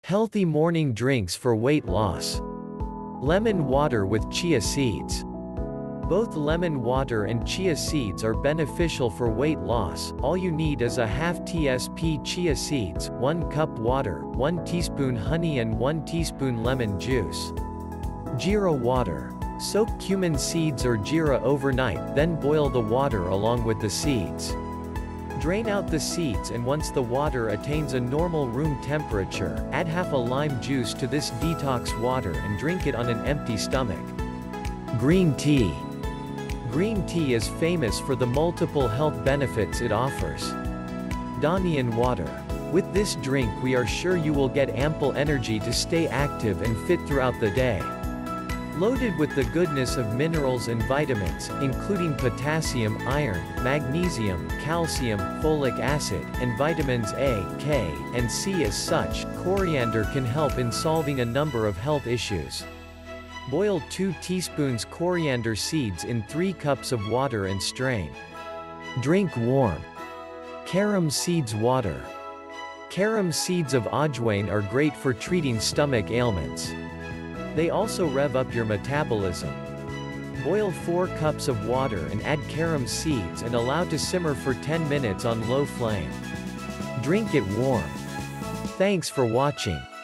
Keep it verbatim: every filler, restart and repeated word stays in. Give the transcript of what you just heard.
Healthy morning drinks for weight loss. Lemon water with chia seeds. Both lemon water and chia seeds are beneficial for weight loss. All you need is a half teaspoon chia seeds, one cup water, one teaspoon honey and one teaspoon lemon juice. Jeera water. Soak cumin seeds or jeera overnight, then boil the water along with the seeds. Drain out the seeds, and once the water attains a normal room temperature, add half a lime juice to this detox water and drink it on an empty stomach. Green tea. Green tea is famous for the multiple health benefits it offers. Dhaniyan water. With this drink we are sure you will get ample energy to stay active and fit throughout the day. Loaded with the goodness of minerals and vitamins, including potassium, iron, magnesium, calcium, folic acid, and vitamins A, K, and C. As such, coriander can help in solving a number of health issues. Boil two teaspoons coriander seeds in three cups of water and strain. Drink warm. Carom seeds water. Carom seeds of ajwain are great for treating stomach ailments. They also rev up your metabolism. Boil four cups of water and add carom seeds and allow to simmer for ten minutes on low flame. Drink it warm. Thanks for watching.